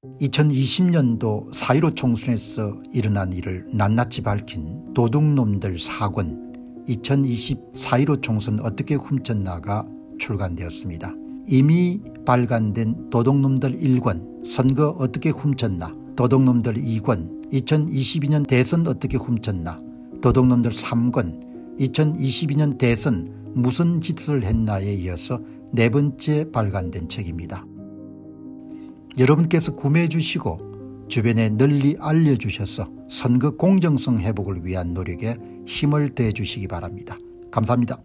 2020년도 4.15 총선에서 일어난 일을 낱낱이 밝힌 도둑놈들 4권 2020 4.15 총선 어떻게 훔쳤나가 출간되었습니다. 이미 발간된 도둑놈들 1권 선거 어떻게 훔쳤나, 도둑놈들 2권 2022년 대선 어떻게 훔쳤나, 도둑놈들 3권 2022년 대선 무슨 짓을 했나에 이어서 네 번째 발간된 책입니다. 여러분께서 구매해 주시고 주변에 널리 알려주셔서 선거 공정성 회복을 위한 노력에 힘을 더해 주시기 바랍니다. 감사합니다.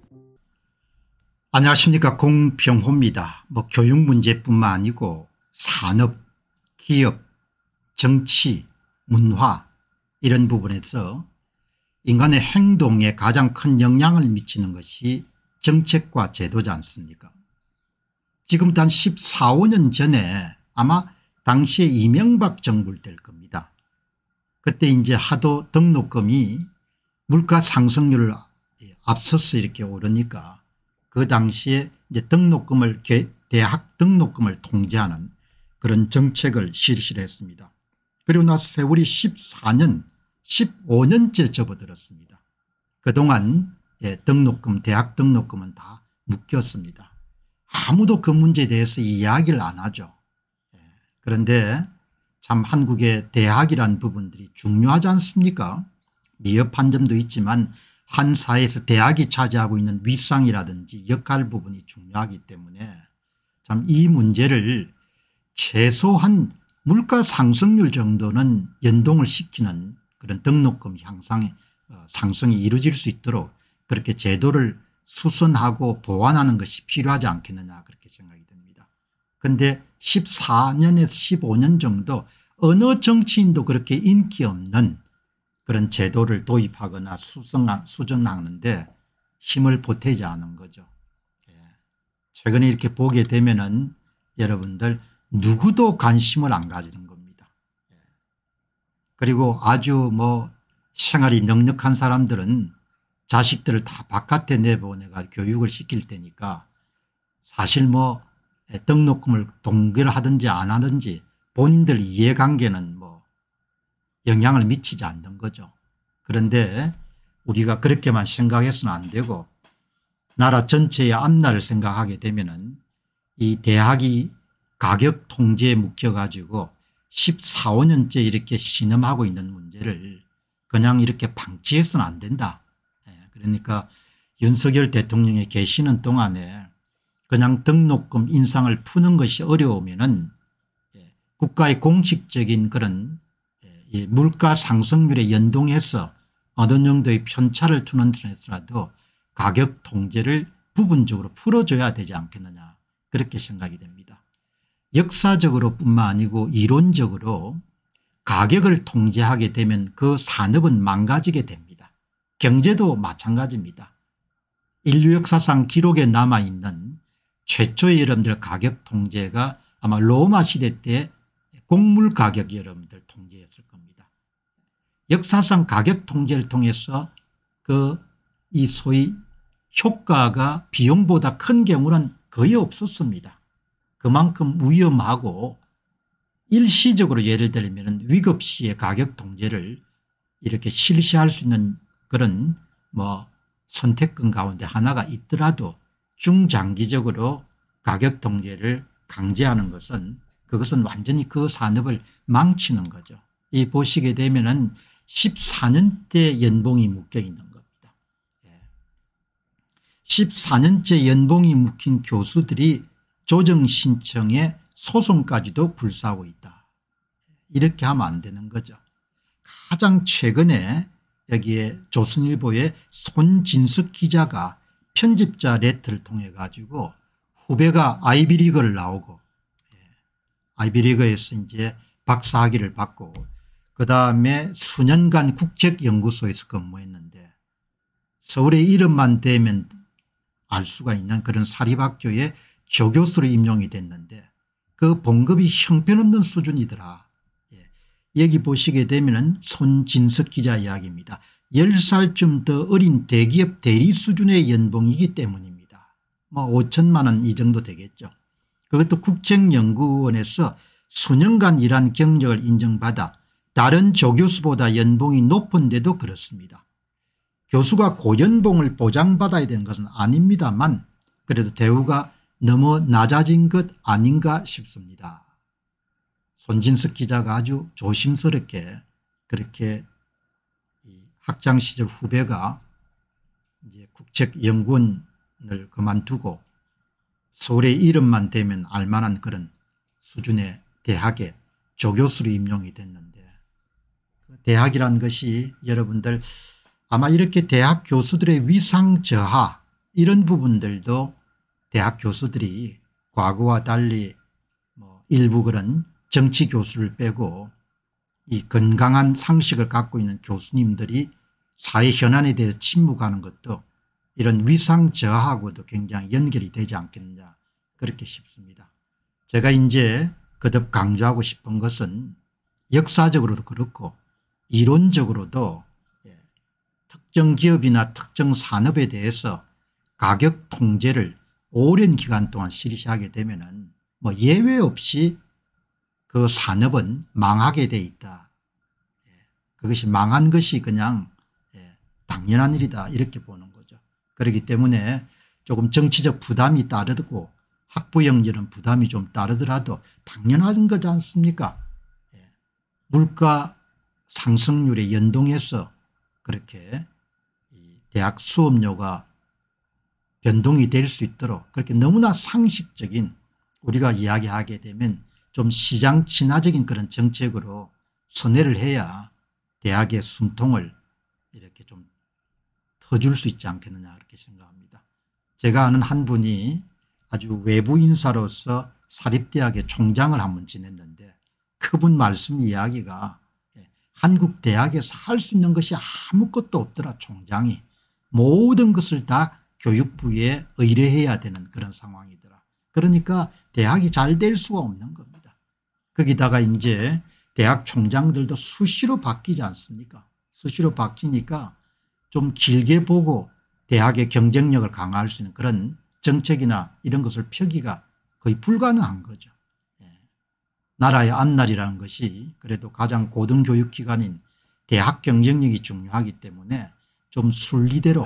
안녕하십니까, 공병호입니다. 교육 문제뿐만 아니고 산업, 기업, 정치, 문화 이런 부분에서 인간의 행동에 가장 큰 영향을 미치는 것이 정책과 제도지 않습니까? 지금부터 한 14, 15년 전에 아마 당시에 이명박 정부일 때일 겁니다. 그때 이제 하도 등록금이 물가 상승률을 앞서서 이렇게 오르니까 그 당시에 이제 등록금을 대학 등록금을 통제하는 그런 정책을 실시를 했습니다. 그리고 나서 세월이 14년 15년째 접어들었습니다. 그동안 등록금 대학 등록금은 다 묶였습니다. 아무도 그 문제에 대해서 이야기를 안 하죠. 그런데 참 한국의 대학이란 부분들이 중요하지 않습니까? 미흡한 점도 있지만 한 사회에서 대학이 차지하고 있는 위상이라든지 역할 부분이 중요하기 때문에 참 이 문제를 최소한 물가 상승률 정도는 연동을 시키는 그런 등록금 상승이 이루어질 수 있도록 그렇게 제도를 수선하고 보완하는 것이 필요하지 않겠느냐, 그렇게 생각이 됩니다. 그런데 14년에서 15년 정도 어느 정치인도 그렇게 인기 없는 그런 제도를 도입하거나 수정하는데 힘을 보태지 않은 거죠. 최근에 이렇게 보게 되면은 여러분들 누구도 관심을 안 가지는 겁니다. 그리고 아주 생활이 넉넉한 사람들은 자식들을 다 바깥에 내보내가 교육을 시킬 테니까 사실 등록금을 동결하든지 안 하든지 본인들 이해관계는 영향을 미치지 않는 거죠. 그런데 우리가 그렇게만 생각해서는 안 되고 나라 전체의 앞날을 생각하게 되면은 이 대학이 가격 통제에 묶여 가지고 14, 15년째 이렇게 신음하고 있는 문제를 그냥 이렇게 방치해서는 안 된다. 그러니까 윤석열 대통령이 계시는 동안에 그냥 등록금 인상을 푸는 것이 어려우면은 국가의 공식적인 그런 물가 상승률에 연동해서 어느 정도의 편차를 두는 선에서라도 가격 통제를 부분적으로 풀어줘야 되지 않겠느냐, 그렇게 생각이 됩니다. 역사적으로 뿐만 아니고 이론적으로 가격을 통제하게 되면 그 산업은 망가지게 됩니다. 경제도 마찬가지입니다. 인류 역사상 기록에 남아있는 최초의 여러분들 가격 통제가 아마 로마 시대 때 곡물 가격 여러분들 통제했을 겁니다. 역사상 가격 통제를 통해서 이 소위 효과가 비용보다 큰 경우는 거의 없었습니다. 그만큼 위험하고 일시적으로 예를 들면 위급시에 가격 통제를 이렇게 실시할 수 있는 그런 선택권 가운데 하나가 있더라도 중장기적으로 가격 통제를 강제하는 것은 그것은 완전히 그 산업을 망치는 거죠. 이 보시게 되면은 14년대 연봉이 묶여 있는 겁니다. 14년째 연봉이 묶인 교수들이 조정 신청에 소송까지도 불사하고 있다. 이렇게 하면 안 되는 거죠. 가장 최근에 여기에 조선일보의 손진석 기자가 편집자 레터를 통해 가지고 후배가 아이비리그를 나오고 아이비리그에서 이제 박사학위를 받고 그다음에 수년간 국책연구소에서 근무했는데 서울의 이름만 대면 알 수가 있는 그런 사립학교에 조교수로 임용이 됐는데 그 봉급이 형편없는 수준이더라. 여기 보시게 되면 손진석 기자 이야기입니다. 10살쯤 더 어린 대기업 대리 수준의 연봉이기 때문입니다. 5천만 원 이 정도 되겠죠. 그것도 국책연구원에서 수년간 일한 경력을 인정받아 다른 조교수보다 연봉이 높은데도 그렇습니다. 교수가 고연봉을 보장받아야 되는 것은 아닙니다만 그래도 대우가 너무 낮아진 것 아닌가 싶습니다. 손진석 기자가 아주 조심스럽게 그렇게 학창 시절 후배가 이제 국책연구원을 그만두고 서울의 이름만 대면 알만한 그런 수준의 대학에 조교수로 임용이 됐는데 대학이란 것이 여러분들 아마 이렇게 대학 교수들의 위상 저하 이런 부분들도 대학 교수들이 과거와 달리 일부 그런 정치 교수를 빼고 이 건강한 상식을 갖고 있는 교수님들이 사회 현안에 대해서 침묵하는 것도 이런 위상 저하하고도 굉장히 연결이 되지 않겠느냐 그렇게 싶습니다. 제가 이제 거듭 강조하고 싶은 것은 역사적으로도 그렇고 이론적으로도 특정 기업이나 특정 산업에 대해서 가격 통제를 오랜 기간 동안 실시하게 되면은 예외 없이 그 산업은 망하게 돼 있다. 그것이 망한 것이 그냥 당연한 일이다 이렇게 보는 거죠. 그렇기 때문에 조금 정치적 부담이 따르고 학부형 이런 부담이 좀 따르더라도 당연한 거지 않습니까? 물가 상승률에 연동해서 그렇게 대학 수업료가 변동이 될 수 있도록 그렇게 너무나 상식적인 우리가 이야기하게 되면 좀 시장 친화적인 그런 정책으로 선회를 해야 대학의 숨통을 이렇게 좀 터줄 수 있지 않겠느냐 그렇게 생각합니다. 제가 아는 한 분이 아주 외부 인사로서 사립대학의 총장을 한번 지냈는데 그분 말씀 이야기가 한국 대학에서 할 수 있는 것이 아무것도 없더라. 총장이 모든 것을 다 교육부에 의뢰해야 되는 그런 상황이더라. 그러니까 대학이 잘 될 수가 없는 겁니다. 거기다가 이제 대학 총장들도 수시로 바뀌지 않습니까? 수시로 바뀌니까 좀 길게 보고 대학의 경쟁력을 강화할 수 있는 그런 정책이나 이런 것을 펴기가 거의 불가능한 거죠. 나라의 앞날이라는 것이 그래도 가장 고등교육기관인 대학 경쟁력이 중요하기 때문에 좀 순리대로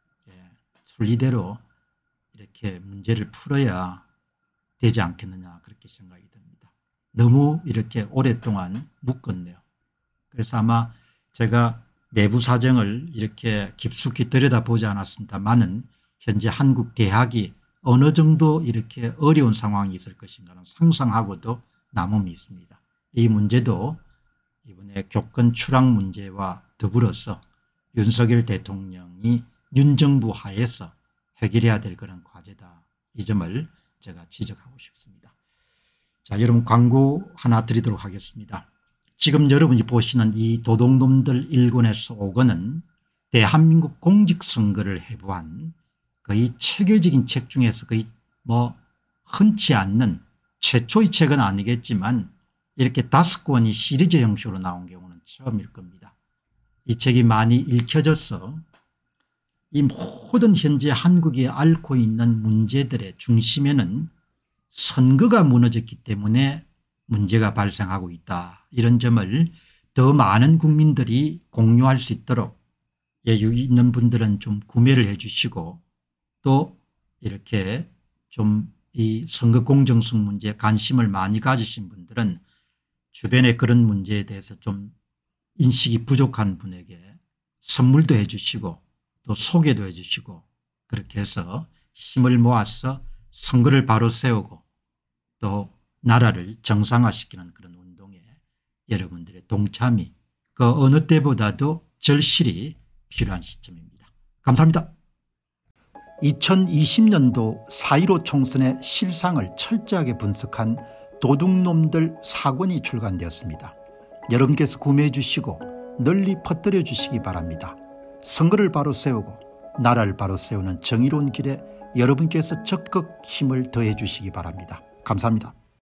이렇게 문제를 풀어야 되지 않겠느냐 그렇게 생각이 듭니다. 너무 이렇게 오랫동안 묶었네요. 그래서 아마 제가 내부 사정을 이렇게 깊숙이 들여다보지 않았습니다만은 현재 한국 대학이 어느 정도 이렇게 어려운 상황이 있을 것인가는 상상하고도 남음이 있습니다. 이 문제도 이번에 교권 추락 문제와 더불어서 윤석열 대통령이 윤정부 하에서 해결해야 될 그런 과제다. 이 점을 제가 지적하고 싶습니다. 자, 여러분 광고 하나 드리도록 하겠습니다. 지금 여러분이 보시는 이 도둑놈들 1권에서 5권은 대한민국 공직선거를 해부한 거의 체계적인 책 중에서 거의 흔치 않는 최초의 책은 아니겠지만 이렇게 5권이 시리즈 형식으로 나온 경우는 처음일 겁니다. 이 책이 많이 읽혀져서 이 모든 현재 한국이 앓고 있는 문제들의 중심에는 선거가 무너졌기 때문에 문제가 발생하고 있다. 이런 점을 더 많은 국민들이 공유할 수 있도록 여유 있는 분들은 좀 구매를 해 주시고 또 이렇게 좀 이 선거 공정성 문제에 관심을 많이 가지신 분들은 주변에 그런 문제에 대해서 좀 인식이 부족한 분에게 선물도 해 주시고 또 소개도 해 주시고 그렇게 해서 힘을 모아서 선거를 바로 세우고 또 나라를 정상화시키는 그런 운동에 여러분들의 동참이 그 어느 때보다도 절실히 필요한 시점입니다. 감사합니다. 2020년도 4.15 총선의 실상을 철저하게 분석한 도둑놈들 4권이 출간되었습니다. 여러분께서 구매해 주시고 널리 퍼뜨려 주시기 바랍니다. 선거를 바로 세우고 나라를 바로 세우는 정의로운 길에 여러분께서 적극 힘을 더해 주시기 바랍니다. 감사합니다.